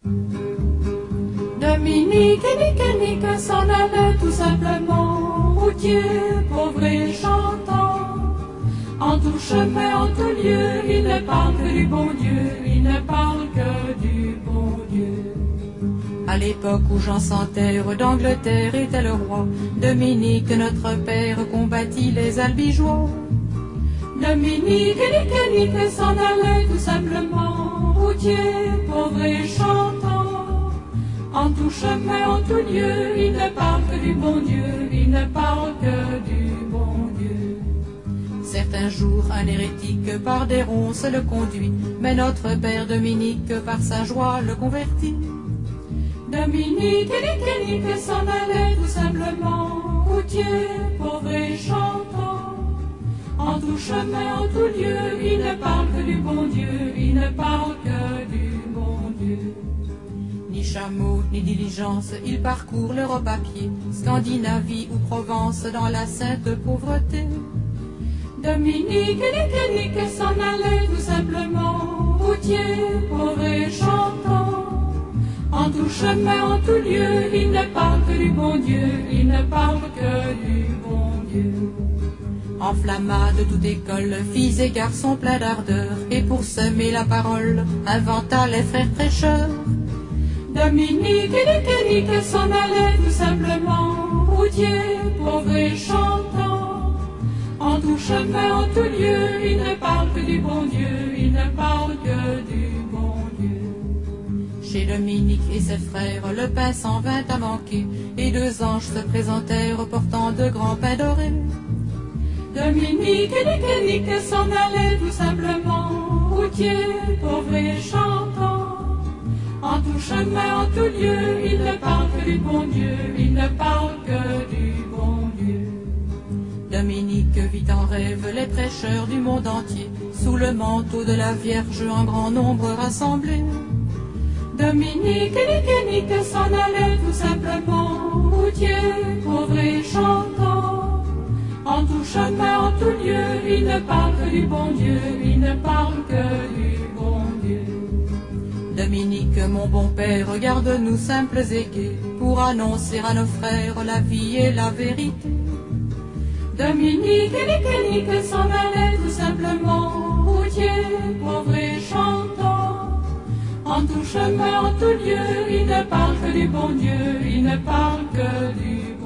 Dominique et Nique s'en allait tout simplement, routier, pauvre et chantant. En tout chemin, en tout lieu, il ne parle que du bon Dieu, il ne parle que du bon Dieu. À l'époque où Jean sans terre d'Angleterre était le roi, Dominique, notre père, combattit les albigeois. Dominique et Nique s'en allait tout simplement, routier, pauvre et chantant. En tout chemin, en tout lieu, il ne parle que du bon Dieu, il ne parle que du bon Dieu. Certains jours, un hérétique par des ronces le conduit, mais notre père Dominique par sa joie le convertit. Dominique et Nique s'en allait tout simplement, routier, pauvre et chantant. En tout chemin, en tout lieu, il ne parle que du bon Dieu, il ne parle que du bon Dieu. Ni chameau, ni diligence, il parcourt l'Europe à pied, Scandinavie ou Provence dans la sainte pauvreté. Dominique et Nique s'en allait tout simplement, routier, pauvre et chantant. En tout chemin, en tout lieu, il ne parle que du bon Dieu, il ne parle que du bon Dieu. Enflamma de toute école, filles et garçons pleins d'ardeur, et pour semer la parole, inventa les frères prêcheurs. Dominique et Nique s'en allait tout simplement, routier, pauvre et chantant. En tout chemin, en tout lieu, il ne parle que du bon Dieu, il ne parle que du bon Dieu. Chez Dominique et ses frères, le pain s'en vint à manquer, et deux anges se présentèrent portant de grands pains dorés. Dominique et Nique s'en allait tout simplement, routier, pauvre et chantant. En tout chemin, en tout lieu, il ne parle que du bon Dieu, il ne parle que du bon Dieu. Dominique vit en rêve les prêcheurs du monde entier, sous le manteau de la Vierge en grand nombre rassemblés. Dominique et Nique s'en allait tout simplement, routier, pauvre et chantant. En tout chemin, en tout lieu, il ne parle que du bon Dieu, il ne parle que du bon Dieu. Dominique, mon bon père, regarde-nous simples et gais, pour annoncer à nos frères la vie et la vérité. Dominique et Nique s'en allait tout simplement, routier, pauvre et chantant. En tout chemin, en tout lieu, il ne parle que du bon Dieu, il ne parle que du bon Dieu.